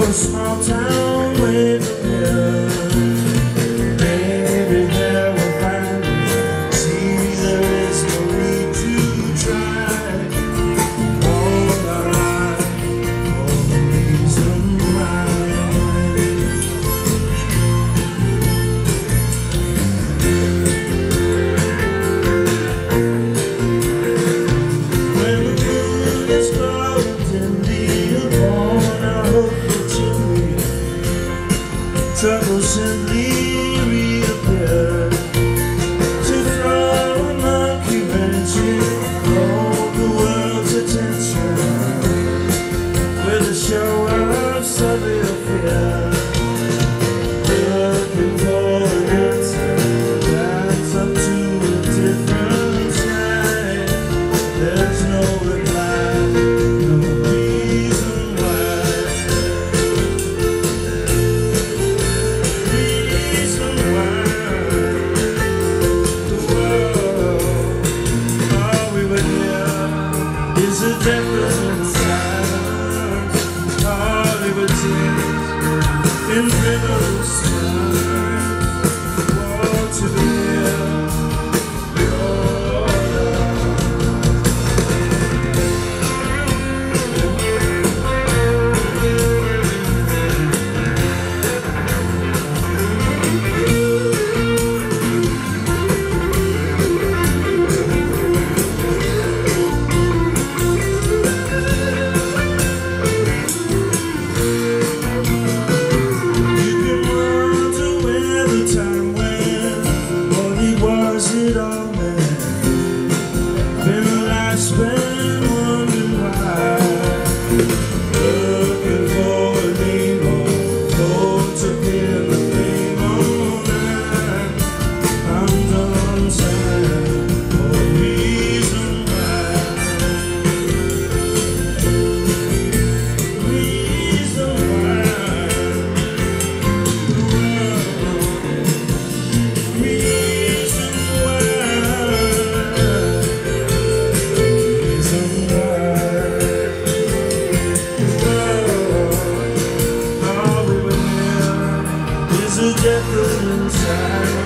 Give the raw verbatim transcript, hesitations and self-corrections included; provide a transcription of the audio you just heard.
a small town way from here. Maybe there we'll find it. See, there is no need to try. All our life, all the reason why. When the moon is golden, troubles simply reappear to throw a monkey wrench in all the world's attention with a show of severe fear. Looking for an answer that's up to a different side. There's no reply, no reason why. Is a definite silence, Hollywood tears in frivolous skies, want to be here, your it all, man. Been a life spent wondering why. Looking for a name or hope to hear the name online. I'm done time for a reason why. Reason why. Reason is a death inside.